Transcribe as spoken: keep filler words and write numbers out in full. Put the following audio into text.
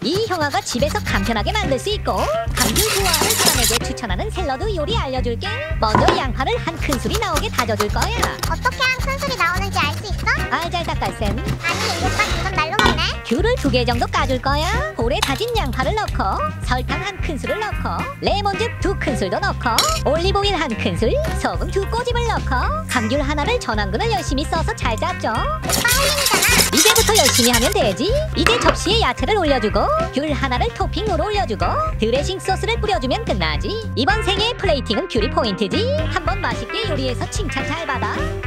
이 형아가 집에서 간편하게 만들 수 있고 감귤 좋아하는 사람에게 추천하는 샐러드 요리 알려줄게. 먼저 양파를 한 큰술이 나오게 다져줄 거야. 어떻게 한 큰술이 나오는지 알 수 있어? 알잘딱깔쌤. 아니 오빠 이건 날로 먹네? 귤을 두 개 정도 까줄 거야. 볼에 다진 양파를 넣고 설탕 한 큰술을 넣고 레몬즙 두 큰술도 넣고 올리브오일 한 큰술, 소금 두 꼬집을 넣고 감귤 하나를 전완근을 열심히 써서 잘 잡죠. 오빠 할 일이잖아. 이제부터 열심히 하면 되지. 이제 접시에 야채를 올려주고 귤 하나를 토핑으로 올려주고 드레싱 소스를 뿌려주면 끝나지. 이번 생애의 플레이팅은 귤이 포인트지. 한번 맛있게 요리해서 칭찬 잘 받아.